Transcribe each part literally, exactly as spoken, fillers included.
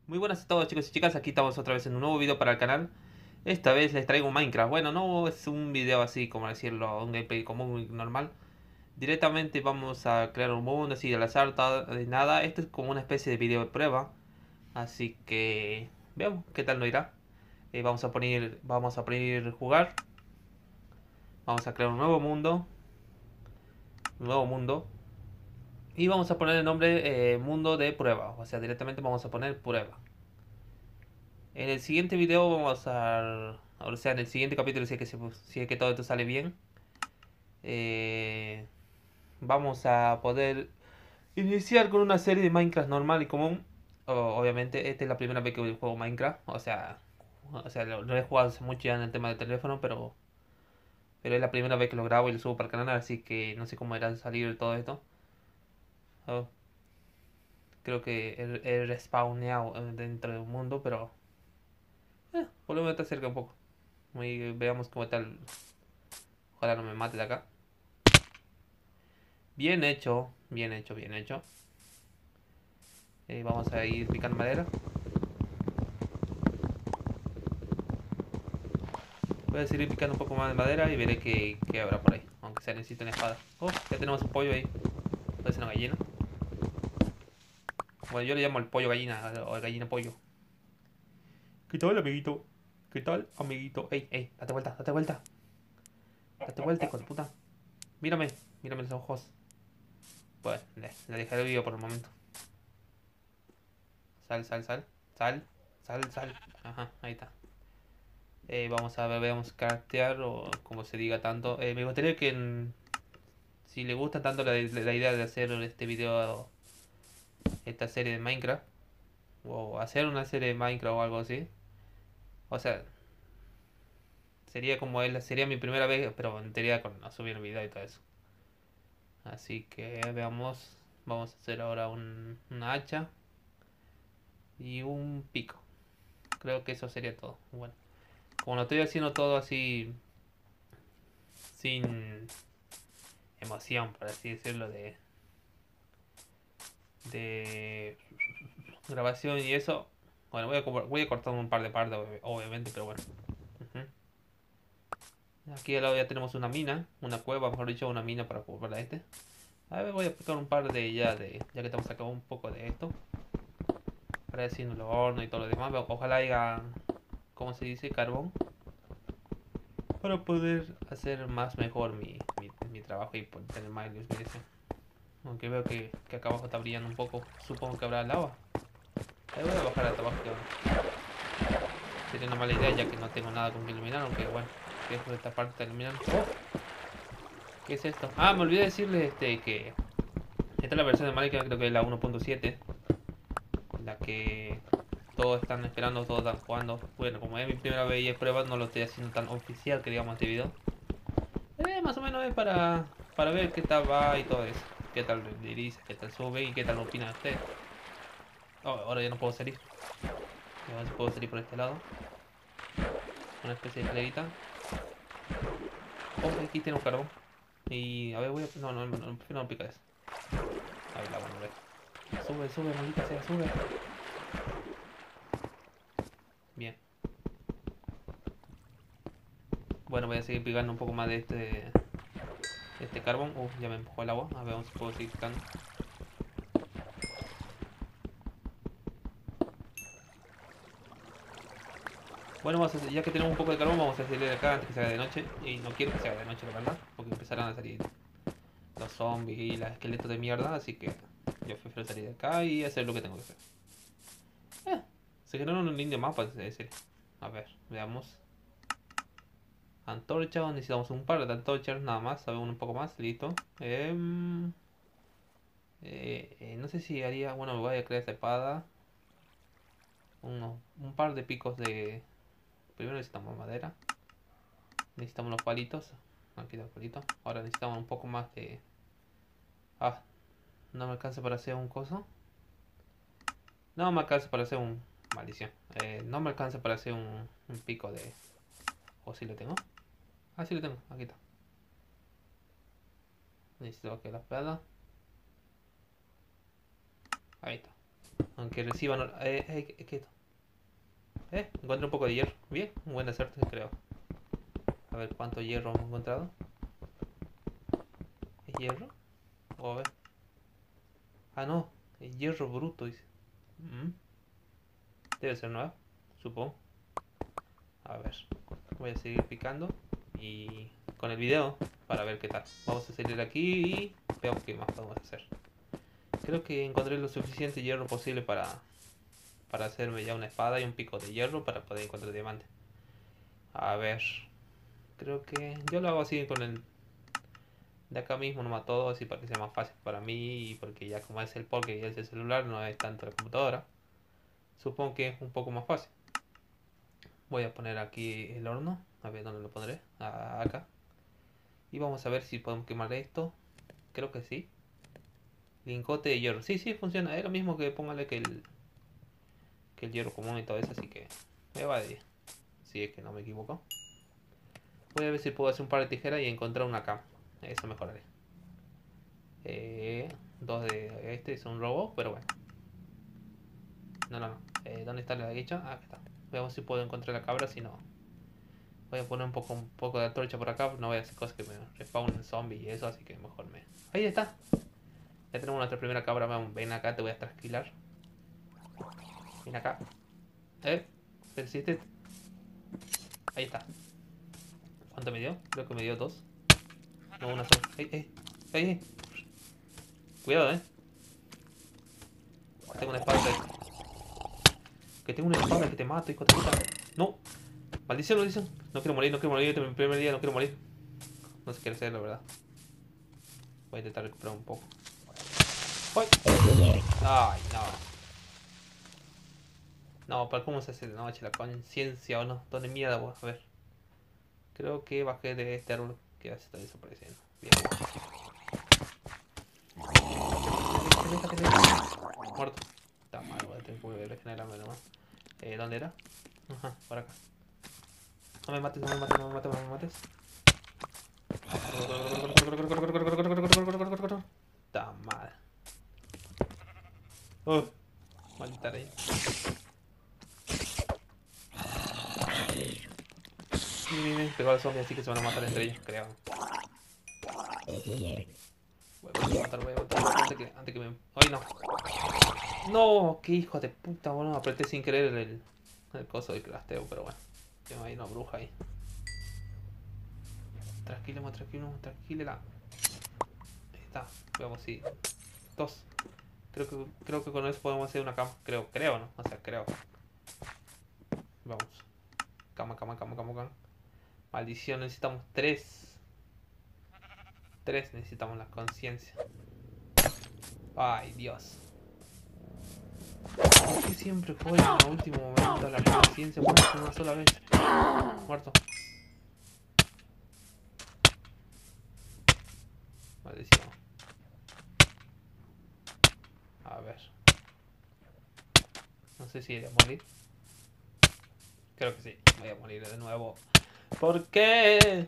Muy buenas a todos chicos y chicas, aquí estamos otra vez en un nuevo video para el canal. Esta vez les traigo Minecraft. Bueno, no es un video así como decirlo, un gameplay común y normal. Directamente vamos a crear un mundo así al azar, ta- de nada. Esto es como una especie de video de prueba. Así que veamos qué tal nos irá. Eh, vamos a poner, vamos a poner jugar. Vamos a crear un nuevo mundo. Un nuevo mundo. Y vamos a poner el nombre eh, mundo de prueba. O sea, directamente vamos a poner prueba. En el siguiente video vamos a... O sea, en el siguiente capítulo, si es que, se- si es que todo esto sale bien, eh, vamos a poder iniciar con una serie de Minecraft normal y común. O- obviamente, esta es la primera vez que juego Minecraft. O sea, o sea lo, lo he jugado hace mucho ya en el tema del teléfono, pero, pero es la primera vez que lo grabo y lo subo para el canal, así que no sé cómo irá a salir todo esto. Oh, creo que he, he respawneado eh, dentro de un mundo, pero eh, por lo menos está cerca un poco. Y veamos cómo tal. Ojalá no me mate de acá. Bien hecho, bien hecho, bien hecho. Eh, vamos a ir picando madera. Voy a seguir picando un poco más de madera y veré qué, qué habrá por ahí. Aunque sea necesito una espada. Oh, ya tenemos un pollo ahí. Puede ser una gallina. Bueno, yo le llamo el pollo gallina o el gallina pollo. ¿Qué tal, amiguito? ¿Qué tal, amiguito? Ey, ey, date vuelta, date vuelta. Date vuelta, hijo de puta. Mírame, mírame los ojos. Pues, le, le dejaré vivo por el momento. Sal, sal, sal. Sal, sal, sal. Ajá, ahí está. Eh, vamos a ver, vamos a craftear o como se diga tanto. Eh, me gustaría que en- si le gusta tanto la, la idea de hacer este video, esta serie de Minecraft, o hacer una serie de Minecraft o algo así. O sea, sería como él, sería mi primera vez, pero en teoría con a subir video y todo eso. Así que veamos, vamos a hacer ahora un, una hacha y un pico. Creo que eso sería todo. Bueno, como lo estoy haciendo todo así sin emoción, por así decirlo, de, de grabación y eso. Bueno, voy a, voy a cortar un par de partes, obviamente, pero bueno. Ujú. Aquí al lado ya tenemos una mina, una cueva, mejor dicho, una mina para, para este. A ver, voy a picar un par de ya de, ya que estamos sacando un poco de esto. Para haciendo el horno y todo lo demás. Ojalá haya, ¿cómo se dice? Carbón. Para poder hacer más mejor mi, mi, mi trabajo y poder tener más iluminación. Aunque veo que, que acá abajo está brillando un poco. Supongo que habrá lava. Ahí voy a bajar hasta abajo. Sería una mala idea ya que no tengo nada con que iluminar. Aunque bueno, dejo esta parte de iluminar. ¡Oh! ¿Qué es esto? Ah, me olvidé decirles este, que esta es la versión de Minecraft, creo que es la uno punto siete. La que todos están esperando, todos están jugando. Bueno, como es mi primera vez y es prueba, no lo estoy haciendo tan oficial que digamos este video. Eh, más o menos es para, para ver qué tal va y todo eso. Qué tal dice, qué tal sube y qué tal opina usted. Oh, ahora ya no puedo salir. A ver si puedo salir por este lado. Una especie de escalerita. Oh, aquí tiene un carbón. Y a ver, voy a. No, no, no, no, prefiero no picar eso. A ver, la bueno, a ver. Sube, sube, maldita sea, sube. Bien. Bueno, voy a seguir picando un poco más de este este carbón. Uh, ya me empujó el agua. A ver, vamos si puedo seguir picando. Bueno, vamos a- ya que tenemos un poco de carbón, vamos a salir de acá antes que se haga de noche. Y no quiero que se haga de noche, la verdad. Porque empezarán a salir los zombies y los esqueletos de mierda. Así que yo prefiero salir de acá y hacer lo que tengo que hacer. Eh, se generaron un lindo mapa ese. A ver, veamos. Antorcha, necesitamos un par de antorchas nada más. Sabemos un poco más, listo. Em, eh, eh, no sé si haría. Bueno, me voy a crear esta espada. Uno, un par de picos de. Primero necesitamos madera. Necesitamos los palitos. Aquí los palitos. Ahora necesitamos un poco más de. Ah, no me alcanza para hacer un coso. No me alcanza para hacer un. Maldición. Eh, no me alcanza para hacer un, un pico de. ¿O si lo tengo? Ah, sí lo tengo. Aquí está. Necesito que la espada. Ahí está. Aunque reciban... Eh, eh, eh, ¿qué? Eh, encontré un poco de hierro. Bien, buena suerte creo. A ver cuánto hierro hemos encontrado. ¿Es hierro? O a ver. Ah, no. Es hierro bruto, dice. Mm, Debe ser nuevo, supongo. A ver. Voy a seguir picando. Y con el video para ver qué tal. Vamos a salir de aquí y veamos qué más podemos hacer. Creo que encontré lo suficiente hierro posible para, para hacerme ya una espada y un pico de hierro para poder encontrar diamante. A ver. Creo que yo lo hago así con el de acá mismo, nomás todo, así para que sea más fácil para mí y porque ya como es el porque y es el celular, no es tanto la computadora. Supongo que es un poco más fácil. Voy a poner aquí el horno, a ver dónde lo pondré, ah, acá. Y vamos a ver si podemos quemar esto. Creo que sí. Lingote de hierro. Sí, sí, funciona. Es lo mismo que póngale que el, que el hierro común y todo eso, así que me va de diez. Si es que no me equivoco. Voy a ver si puedo hacer un par de tijeras y encontrar una cama. Eso mejoraré. Eh, dos de este es un robo, pero bueno. No, no, no. Eh, ¿Dónde está la hecha? Ah, acá está. Veamos si puedo encontrar la cabra, si no. Voy a poner un poco, un poco de antorcha por acá. No voy a hacer cosas que me respawnen zombies y eso, así que mejor me. Ahí está. Ya tenemos nuestra primera cabra. Ven acá, te voy a trasquilar. Ven acá. Eh, persiste. Ahí está. ¿Cuánto me dio? Creo que me dio dos. No, una sola. ¡Ey, ey! ¡Ey, ey! Cuidado, eh. Que tengo una espada. Que tengo una espada que te mato, hijo de puta. No. Maldición, maldición. No quiero morir, no quiero morir. Este es mi primer día, no quiero morir. No sé qué hacer, la verdad. Voy a intentar recuperar un poco. ¡Ay! ¡Ay, no! No, ¿para cómo se hace de noche? La conciencia o no. ¿Dónde mierda vos? A ver. Creo que bajé de este árbol que ya se está desapareciendo. Bien. Muerto. Está mal, voy a tener que regenerarme nomás. Eh, ¿dónde era? Ajá, por acá. No me mates, no me mates, no me mates, no me mates. Está mal. Uh, maldita ley. Miren, pegó al zombie así que se van a matar entre ellos, creo. Voy a matar, voy a matar antes que, antes que me. ¡Ay, no! ¡No! ¡Qué hijo de puta! Bueno, apreté sin querer el, el coso de crasteo, pero bueno. Tengo ahí una bruja ahí. Tranquilo, tranquilo, tranquila. Ahí está. Veamos si. Dos. Creo que, creo que con eso podemos hacer una cama. Creo, creo, ¿no? O sea, creo. Vamos. Cama, cama, cama, cama, cama. Maldición, necesitamos tres. Tres necesitamos la conciencia. Ay, Dios. ¿Por qué siempre juego en el último momento la conciencia? Muerto una sola vez. Muerto. Maldición. A ver. No sé si voy a morir. Creo que sí. Voy a morir de nuevo. ¿Por qué?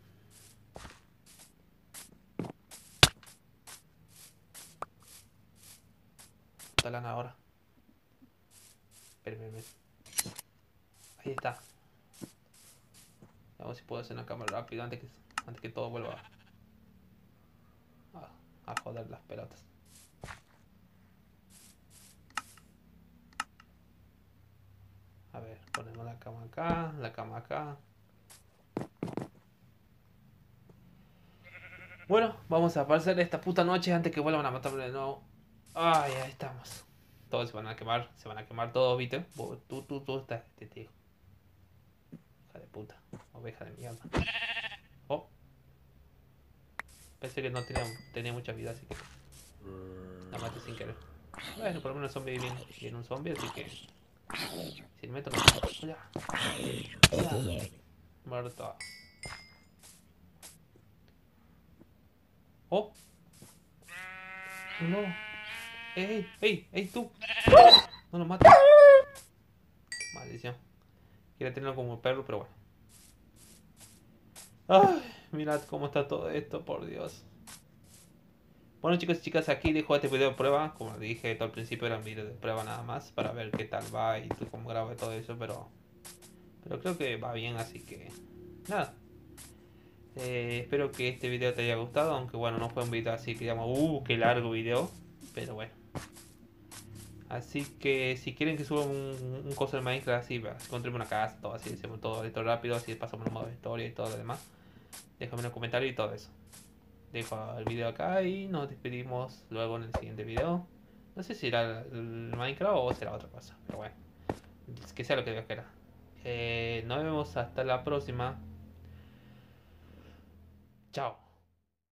Talan ahora. Espera, espera, espera. Ahí está. Vamos si puedo hacer una cámara rápido antes que, antes que todo vuelva a, a joder las pelotas. A ver, ponemos la cama acá, la cama acá. Bueno, vamos a pasar esta puta noche antes que vuelvan a matarme de nuevo. Ay, ahí estamos. Todos se van a quemar, se van a quemar todos, ¿viste? Tú, tú, tú estás, este tío. Hija de puta, oveja de mierda. Oh. Pensé que no tenía, tenía mucha vida, así que la maté sin querer. Bueno, por lo menos el zombie viene, viene un zombie, así que si le meto no. Ya. Ya. Muerto. Oh. No. Ey, ey, ey, tú. No lo mates. Maldición. Quiere tenerlo como perro, pero bueno. Ay, mirad cómo está todo esto, por Dios. Bueno chicos y chicas, aquí dejo este video de prueba. Como dije todo al principio, era un video de prueba nada más para ver qué tal va y cómo grabo y todo eso, pero, pero creo que va bien, así que nada. Eh, espero que este video te haya gustado, aunque bueno, no fue un video así que digamos, uh, qué largo video, pero bueno. Así que si quieren que suba un, un coso de Minecraft así, encontremos una casa, todo así, hacemos todo esto rápido, así pasamos el modo de historia y todo lo demás. Déjame en los comentarios y todo eso. Dejo el video acá y nos despedimos luego en el siguiente video. No sé si será el Minecraft o será otra cosa, pero bueno, que sea lo que Dios quiera. Eh, nos vemos hasta la próxima. Chao.